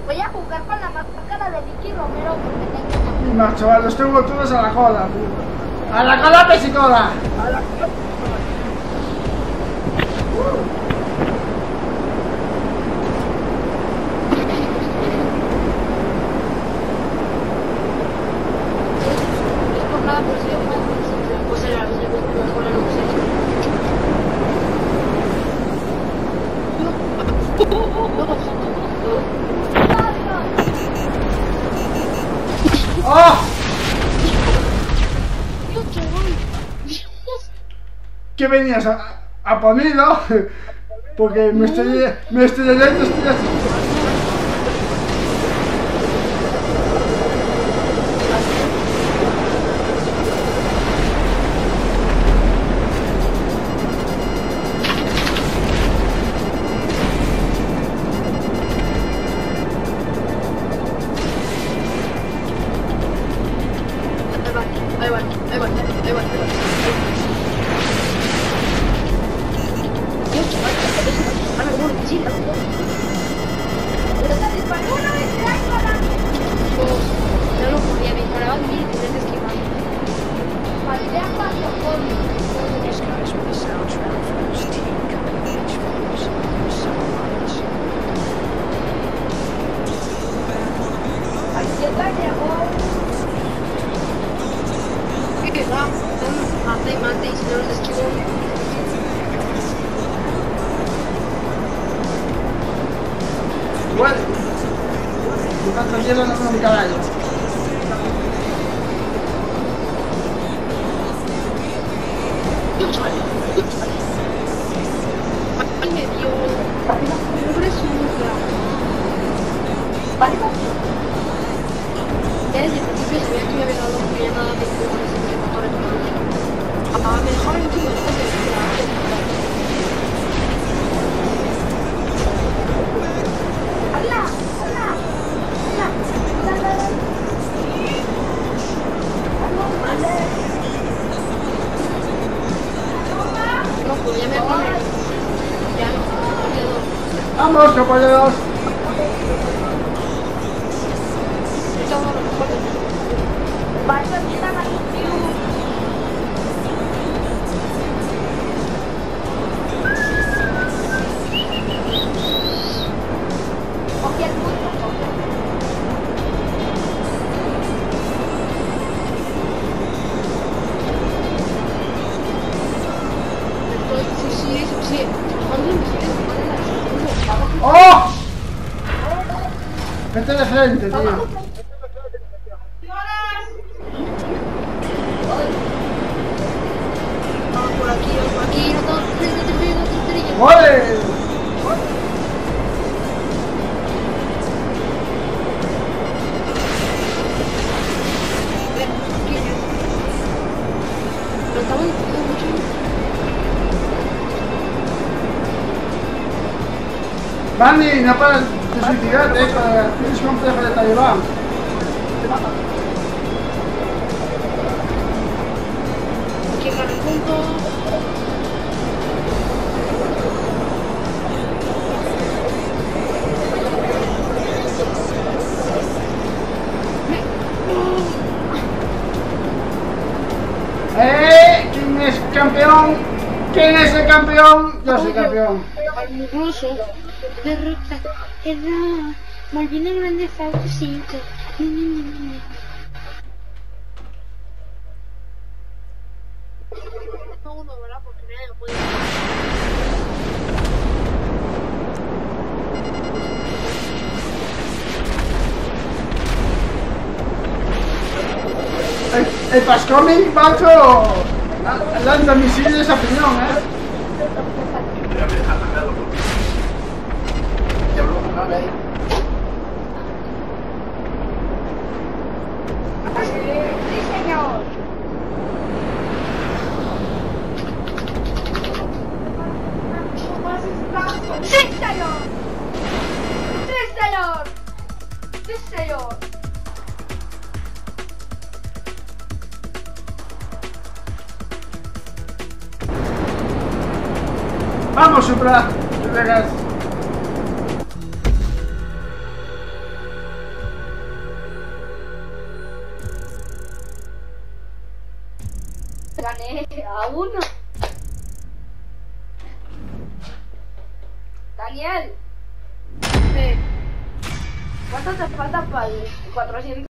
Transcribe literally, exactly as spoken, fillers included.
Voy a jugar con la máscara de Ricky Romero porque tengo... Y más, chaval, los tengo todos a la cola, tío. ¡A la cola, pesicola! ¡A la cola! ¡Oh! ¿Qué venías a, a ponido? Porque me estoy me estoy leyendo, estoy así. Ahí va, ahí va, ahí va, ahí va. Dios, chaval, van a como un misil, ¿no? Pero te disparó una vez, tráigala. No lo podía, me disparaban mil y tenías que esquivar. Maldea cuando joder. These guys were the soundtrack for those teen coming-of-age films. Summer Months. Ahí está, llegó. ¿Qué va? Mate y mate y si no los esquivo. Bueno, yo tanto hielo no tengo mi caballo. Ay, me dio. Pobre suya. Vale, Ya desde el principio sabía que me había dado porque ya nada me pudo con ese motor en todo. Ah, me dejaron un chico de cosas. ¡Hala! ¡Hala! ¡Hala! ¡Hala! No, pues ya me pone. Ya no, ¡Vamos, compañeros! ahorita uno lo mejor. Vaya, mira, tío. Cogí el punto, cogí el punto. Sí, sí, sí, sí. ¿Dónde me quieres poner la ¡Oh! Vete de frente, tío. Vamos por aquí, vamos por aquí, no todo, no te estoy, no te estoy. ¡Ole! Lo estamos disfrutando mucho. Manny, no paras de suicidarte, eh, para- tienes complejo de Talibán. Aquí en el punto. ¡Eh! ¿Quién es campeón? ¿Quién es el campeón? Yo soy campeón. Incluso derrota, error, Malvina Grande Auto cinco. No uno, ¿verdad? Porque nadie lo puede. El, el Pascomin, macho, lanza misiles a piñón, ¿eh? Sí, señor. ¡Sí, señor! ¡Sí, señor! ¡Sí, señor! Vamos, Supra, Vegas. gané a uno. Daniel, Eh, ¿cuánto te falta para el cuatrocientos?